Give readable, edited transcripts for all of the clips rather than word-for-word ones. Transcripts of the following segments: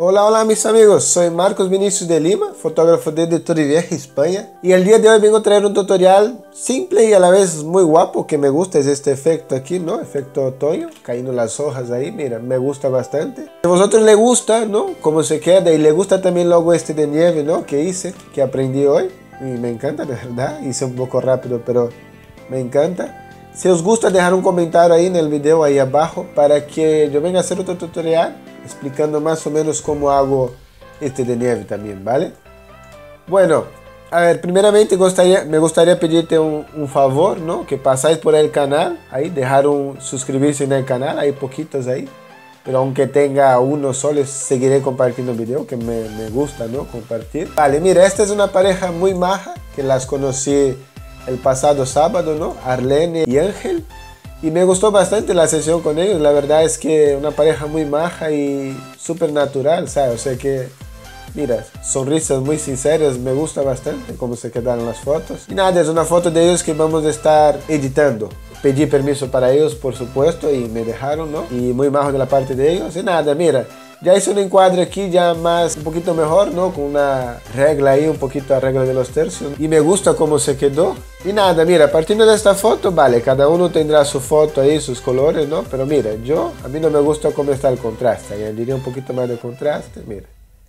Hola, hola mis amigos, soy Marcos Vinicius de Lima, fotógrafo desde Torrevieja, España. Y el día de hoy vengo a traer un tutorial simple y a la vez muy guapo, que me gusta, es este efecto aquí, ¿no? Efecto otoño, cayendo las hojas ahí, mira, me gusta bastante. Si a vosotros les gusta, ¿no? Cómo se queda, y les gusta también luego este de nieve, ¿no? Que hice, que aprendí hoy, y me encanta, de verdad, hice un poco rápido, pero me encanta. Si os gusta, dejar un comentario ahí en el video ahí abajo para que yo venga a hacer otro tutorial explicando más o menos cómo hago este de nieve también, ¿vale? Bueno, a ver, primeramente me gustaría pedirte un favor, ¿no? Que pasáis por el canal, ahí, dejar suscribirse en el canal, hay poquitos ahí. Pero aunque tenga uno solo, seguiré compartiendo el video, que me gusta, ¿no? Compartir. Vale, mira, esta es una pareja muy maja, que las conocí el pasado sábado, ¿no? Arlene y Ángel. Y me gustó bastante la sesión con ellos. La verdad es que una pareja muy maja y súper natural, ¿sabes? O sea que, mira, sonrisas muy sinceras. Me gusta bastante cómo se quedaron las fotos. Y nada, es una foto de ellos que vamos a estar editando. Pedí permiso para ellos, por supuesto, y me dejaron, ¿no? Y muy majo de la parte de ellos. Y nada, mira, ya hice un encuadre aquí ya más, un poquito mejor, ¿no? Con una regla ahí, un poquito a regla de los tercios. Y me gusta cómo se quedó. Y nada, mira, partiendo de esta foto, vale, cada uno tendrá su foto ahí, sus colores, ¿no? Pero mira, a mí no me gusta cómo está el contraste. Añadiría un poquito más de contraste, mira.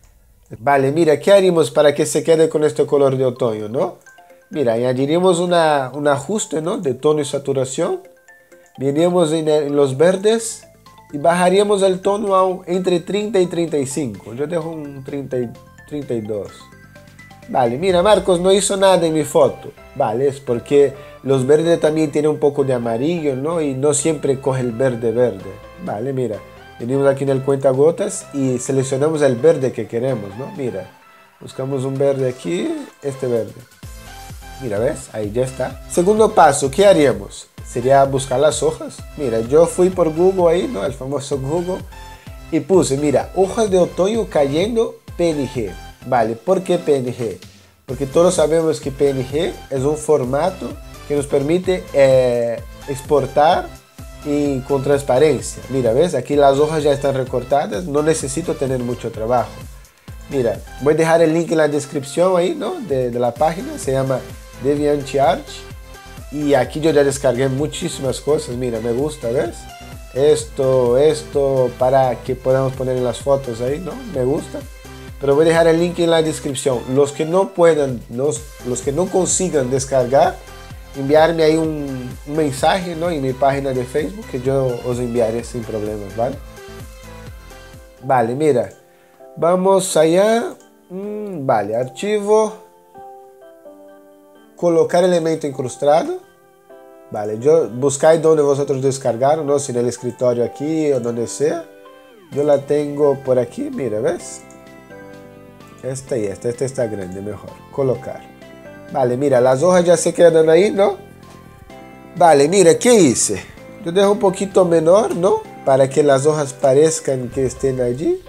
Vale, mira, ¿qué haríamos para que se quede con este color de otoño, no? Mira, añadiríamos un ajuste, ¿no? De tono y saturación. Veríamos en los verdes y bajaríamos el tono entre 30 y 35. Yo dejo un 30 y 32. Vale, mira, Marcos no hizo nada en mi foto. Vale, es porque los verdes también tienen un poco de amarillo, ¿no? Y no siempre coge el verde verde. Vale, mira, venimos aquí en el cuentagotas y seleccionamos el verde que queremos, ¿no? Mira, buscamos un verde aquí, este verde. Mira, ¿ves? Ahí ya está. Segundo paso, ¿qué haríamos? Sería buscar las hojas. Mira, yo fui por Google ahí, ¿no? El famoso Google. Y puse, mira, hojas de otoño cayendo PNG. Vale, ¿por qué PNG? Porque todos sabemos que PNG es un formato que nos permite exportar y con transparencia. Mira, ¿ves? Aquí las hojas ya están recortadas, no necesito tener mucho trabajo. Mira, voy a dejar el link en la descripción ahí, ¿no? De la página, se llama DeviantArt. Y aquí yo ya descargué muchísimas cosas, mira, me gusta, ¿ves? Esto, para que podamos poner en las fotos ahí, ¿no? Me gusta. Pero voy a dejar el link en la descripción. Los que no puedan, los que no consigan descargar, enviarme ahí un mensaje, ¿no? En mi página de Facebook, que yo os enviaré sin problemas, ¿vale? Vale, mira. Vamos allá. Vale, archivo. Colocar elemento incrustado. Vale, buscáis donde vosotros descargaron, ¿no? Si en el escritorio aquí o donde sea. Yo la tengo por aquí, mira, ¿ves? Esta y esta está grande, mejor. Colocar. Vale, mira, las hojas ya se quedan ahí, ¿no? Vale, mira, ¿qué hice? Yo dejo un poquito menor, ¿no? Para que las hojas parezcan que estén allí.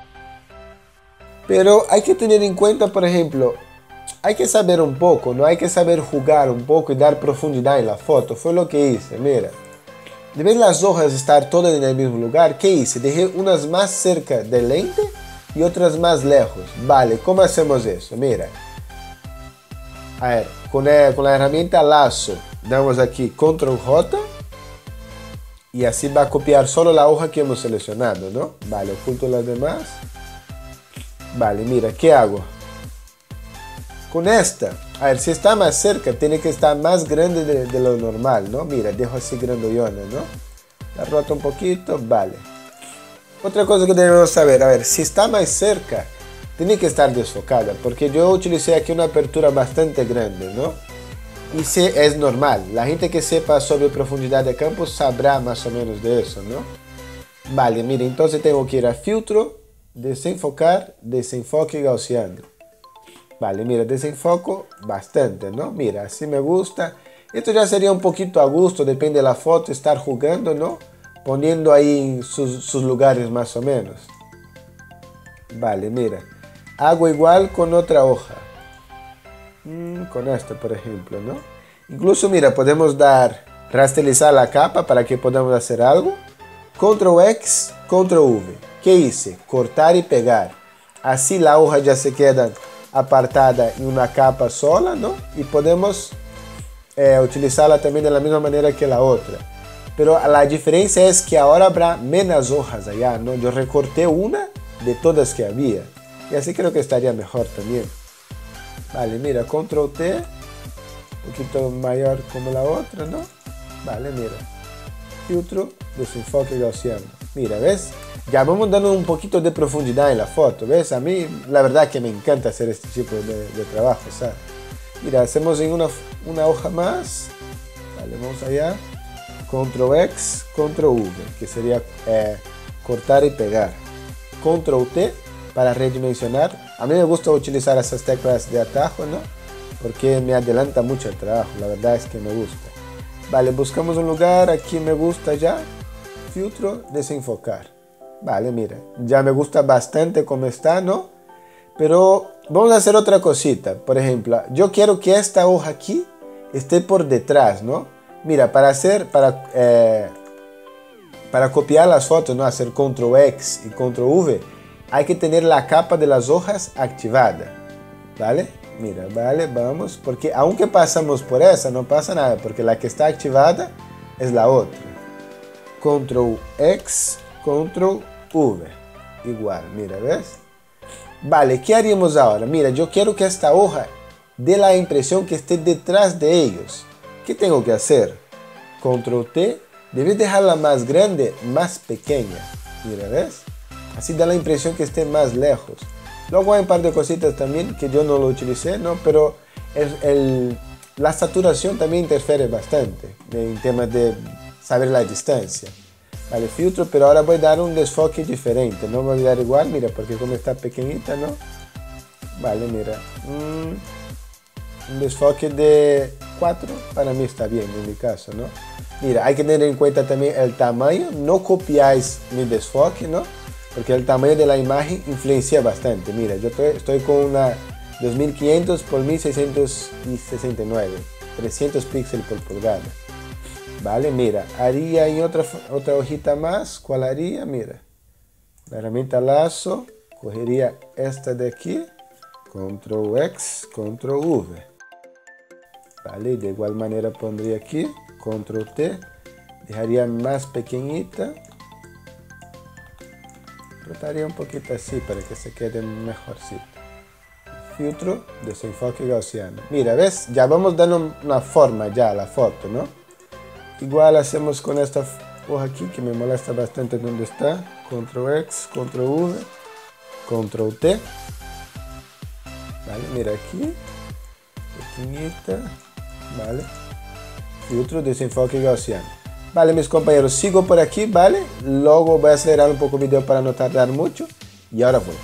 Pero hay que tener en cuenta, por ejemplo, hay que saber un poco, ¿no? Hay que saber jugar un poco y dar profundidad en la foto. Fue lo que hice, mira. De ver las hojas estar todas en el mismo lugar, ¿qué hice? Dejé unas más cerca del lente y otras más lejos. Vale, ¿cómo hacemos eso? Mira. A ver, con la herramienta lazo, damos aquí Control J. Y así va a copiar solo la hoja que hemos seleccionado, ¿no? Vale, oculto las demás. Vale, mira, ¿qué hago? Con esta, a ver, si está más cerca, tiene que estar más grande de lo normal, ¿no? Mira, dejo así grandollona, ¿no? La roto un poquito, vale. Otra cosa que debemos saber, a ver, si está más cerca, tiene que estar desfocada, porque yo utilicé aquí una apertura bastante grande, ¿no? Y es normal, la gente que sepa sobre profundidad de campo sabrá más o menos de eso, ¿no? Vale, mira, entonces tengo que ir a filtro, desenfocar, desenfoque gaussiano. Vale, mira, desenfoco bastante, ¿no? Mira, así me gusta. Esto ya sería un poquito a gusto, depende de la foto, estar jugando, ¿no? Poniendo ahí sus lugares más o menos. Vale, mira. Hago igual con otra hoja. Con esta, por ejemplo, ¿no? Incluso, mira, podemos rasterizar la capa para que podamos hacer algo. Ctrl X, Ctrl V. ¿Qué hice? Cortar y pegar. Así la hoja ya se queda apartada en una capa sola, ¿no? Y podemos utilizarla también de la misma manera que la otra. Pero la diferencia es que ahora habrá menos hojas allá, ¿no? Yo recorté una de todas que había. Y así creo que estaría mejor también. Vale, mira, Control T. Un poquito mayor como la otra, ¿no? Vale, mira. Filtro, desenfoque gaussiano. Mira, ¿ves? Ya vamos dando un poquito de profundidad en la foto, ¿ves? A mí, la verdad que me encanta hacer este tipo de trabajo, ¿sabes? Mira, hacemos en una hoja más. Vale, vamos allá. Control X, Control V, que sería cortar y pegar. Control T para redimensionar. A mí me gusta utilizar esas teclas de atajo, ¿no? Porque me adelanta mucho el trabajo, la verdad es que me gusta. Vale, buscamos un lugar, aquí me gusta ya. Filtro, desenfocar. Vale, mira, ya me gusta bastante como está, ¿no? Pero vamos a hacer otra cosita. Por ejemplo, yo quiero que esta hoja aquí esté por detrás, ¿no? Mira, para copiar las fotos, ¿no? Hacer Control X y Control V, hay que tener la capa de las hojas activada, ¿vale? Mira, vale, vamos, porque aunque pasamos por esa, no pasa nada, porque la que está activada es la otra. Control X, Control V, igual, mira, ¿ves? Vale, ¿qué haríamos ahora? Mira, yo quiero que esta hoja dé la impresión que esté detrás de ellos. ¿Qué tengo que hacer? Control T, debes dejarla más grande, más pequeña. Mira, ¿ves? Así da la impresión que esté más lejos. Luego hay un par de cositas también que yo no lo utilicé, ¿no? Pero la saturación también interfiere bastante en temas de saber la distancia. Vale, filtro, pero ahora voy a dar un desfoque diferente. No voy a dar igual, mira, porque como está pequeñita, ¿no? Vale, mira. Un desfoque de 4 para mí está bien en mi caso, ¿no? Mira, hay que tener en cuenta también el tamaño. No copiáis mi desfoque, ¿no? Porque el tamaño de la imagen influencia bastante. Mira, yo estoy con una 2500 por 1669, 300 píxeles por pulgada. Vale, mira, haría en otra hojita más. ¿Cuál haría? Mira, la herramienta lazo, cogería esta de aquí, Control X, Control V. Vale, de igual manera pondría aquí, Control T, dejaría más pequeñita. Rotaría un poquito así para que se quede mejorcito. Filtro, desenfoque gaussiano. Mira, ¿ves? Ya vamos dando una forma ya a la foto, ¿no? Igual hacemos con esta hoja aquí que me molesta bastante donde está. Control X, Control V, Control T. Vale, mira aquí. Pequeñita. Vale. Filtro, desenfoque gaussiano. Vale, mis compañeros, sigo por aquí, ¿vale? Luego voy a acelerar un poco el video para no tardar mucho. Y ahora voy.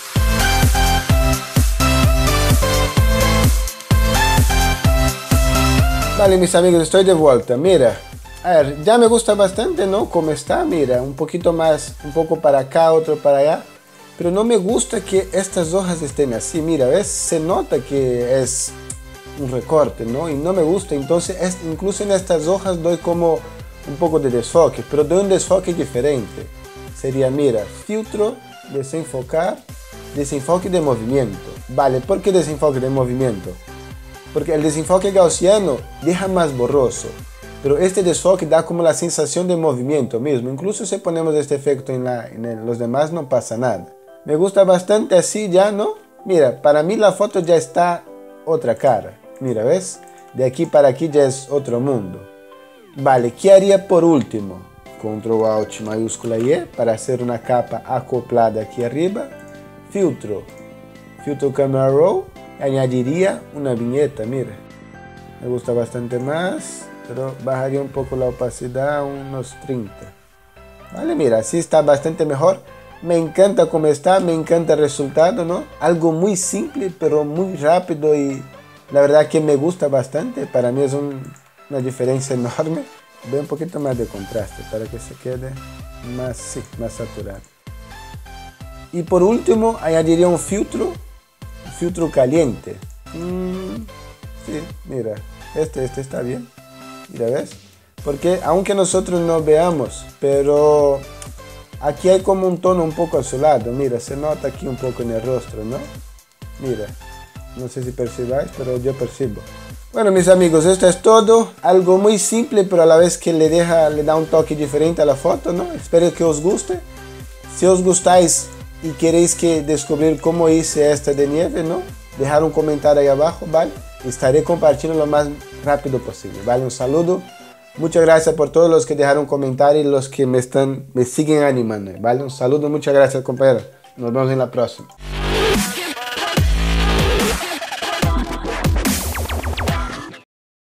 Vale, mis amigos, estoy de vuelta. Mira, a ver, ya me gusta bastante, ¿no? Como está, mira, un poquito más, un poco para acá, otro para allá. Pero no me gusta que estas hojas estén así, mira, ¿ves? Se nota que es un recorte, ¿no? Y no me gusta, entonces incluso en estas hojas doy como un poco de desfoque, pero doy un desfoque diferente. Sería, mira, filtro, desenfocar, desenfoque de movimiento. Vale, ¿por qué desenfoque de movimiento? Porque el desenfoque gaussiano deja más borroso, pero este desfoque da como la sensación de movimiento mismo. Incluso si ponemos este efecto en los demás no pasa nada. Me gusta bastante así ya, ¿no? Mira, para mí la foto ya está otra cara. Mira, ¿ves? De aquí para aquí ya es otro mundo. Vale, ¿qué haría por último? Control Alt mayúscula Y para hacer una capa acoplada aquí arriba. Filtro, Filtro Camera Raw. Añadiría una viñeta, mira. Me gusta bastante más, pero bajaría un poco la opacidad a unos 30. Vale, mira, así está bastante mejor. Me encanta cómo está, me encanta el resultado, ¿no? Algo muy simple, pero muy rápido y la verdad que me gusta bastante. Para mí es una diferencia enorme. Ve un poquito más de contraste para que se quede más, sí, más saturado. Y por último, añadiría un filtro caliente. Sí, mira, este está bien. Mira, ¿ves? Porque aunque nosotros no veamos, pero aquí hay como un tono un poco azulado, mira, se nota aquí un poco en el rostro, ¿no? Mira, no sé si percibáis, pero yo percibo. Bueno, mis amigos, esto es todo. Algo muy simple, pero a la vez que le da un toque diferente a la foto, ¿no? Espero que os guste. Si os gustáis y queréis descubrir cómo hice esta de nieve, ¿no? Dejar un comentario ahí abajo, ¿vale? Estaré compartiendo lo más rápido posible, ¿vale? Un saludo. Muchas gracias por todos los que dejaron comentario y los que me siguen animando, ¿vale? Un saludo, muchas gracias, compañeros. Nos vemos en la próxima.